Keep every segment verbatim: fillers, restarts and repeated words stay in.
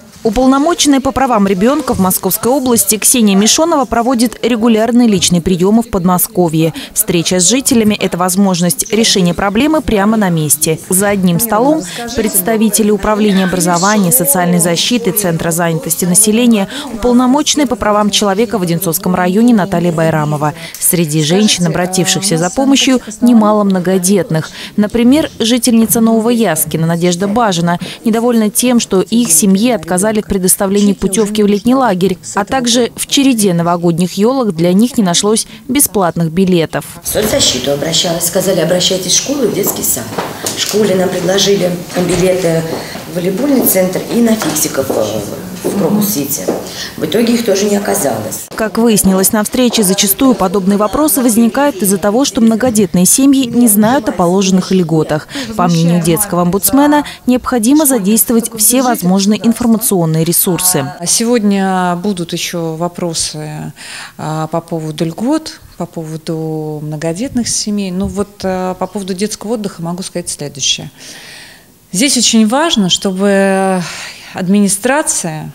Уполномоченная по правам ребенка в Московской области Ксения Мишонова проводит регулярные личные приемы в Подмосковье. Встреча с жителями – это возможность решения проблемы прямо на месте. За одним столом представители Управления образования, социальной защиты, Центра занятости населения, уполномоченная по правам человека в Одинцовском районе Наталья Байрамова. Среди женщин, обратившихся за помощью, немало многодетных. Например, жительница Нового Яскина Надежда Бажина недовольна тем, что их семье отказали в предоставлении путевки в летний лагерь, а также в череде новогодних елок для них не нашлось бесплатных билетов. В соцзащиту обращалась, сказали, обращайтесь в школу и в детский сад. В школе нам предложили билеты в волейбольный центр и на фиксиков в Крокус-Сити. В итоге их тоже не оказалось. Как выяснилось на встрече, зачастую подобные вопросы возникают из-за того, что многодетные семьи не знают о положенных льготах. По мнению детского омбудсмена, необходимо задействовать все возможные информационные ресурсы. Сегодня будут еще вопросы по поводу льгот, по поводу многодетных семей. Ну вот по поводу детского отдыха могу сказать следующее. Здесь очень важно, чтобы администрация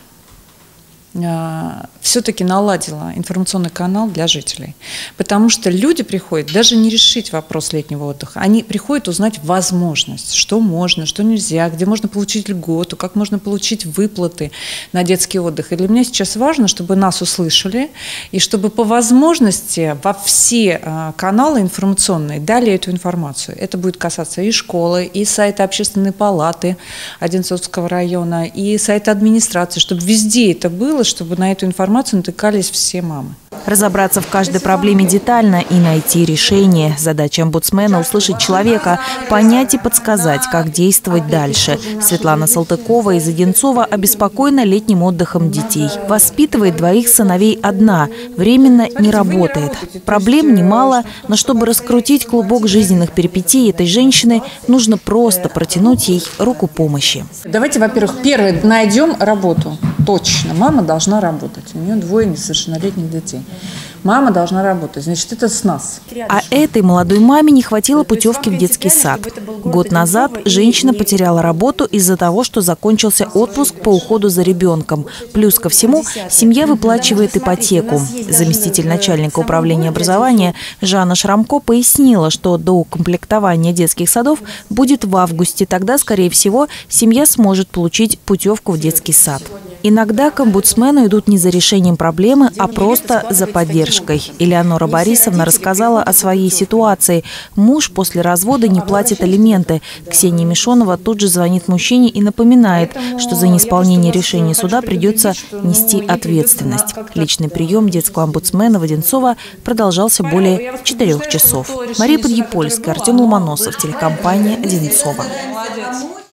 все-таки наладила информационный канал для жителей. Потому что люди приходят даже не решить вопрос летнего отдыха. Они приходят узнать возможность, что можно, что нельзя, где можно получить льготу, как можно получить выплаты на детский отдых. И для меня сейчас важно, чтобы нас услышали и чтобы по возможности во все каналы информационные дали эту информацию. Это будет касаться и школы, и сайта общественной палаты Одинцовского района, и сайта администрации, чтобы везде это было, чтобы на эту информацию натыкались все мамы. Разобраться в каждой проблеме детально и найти решение. Задача омбудсмена – услышать человека, понять и подсказать, как действовать дальше. Светлана Салтыкова из Одинцова обеспокоена летним отдыхом детей. Воспитывает двоих сыновей одна, временно не работает. Проблем немало, но чтобы раскрутить клубок жизненных перипетий этой женщины, нужно просто протянуть ей руку помощи. Давайте, во-первых, первое, найдем работу. Точно. Мама должна работать. У нее двое несовершеннолетних детей. Мама должна работать. Значит, это с нас. А этой молодой маме не хватило путевки в детский сад. Год назад женщина потеряла работу из-за того, что закончился отпуск по уходу за ребенком. Плюс ко всему, семья выплачивает ипотеку. Заместитель начальника управления образования Жанна Шрамко пояснила, что доукомплектование детских садов будет в августе. Тогда, скорее всего, семья сможет получить путевку в детский сад. Иногда к омбудсмену идут не за решением проблемы, а просто за поддержкой. Элеонора Борисовна рассказала о своей ситуации. Муж после развода не платит алименты. Ксения Мишонова тут же звонит мужчине и напоминает, что за неисполнение решения суда придется нести ответственность. Личный прием детского омбудсмена в Одинцово продолжался более четырех часов. Мария Подъепольская, Артем Ломоносов, телекомпания «Одинцово».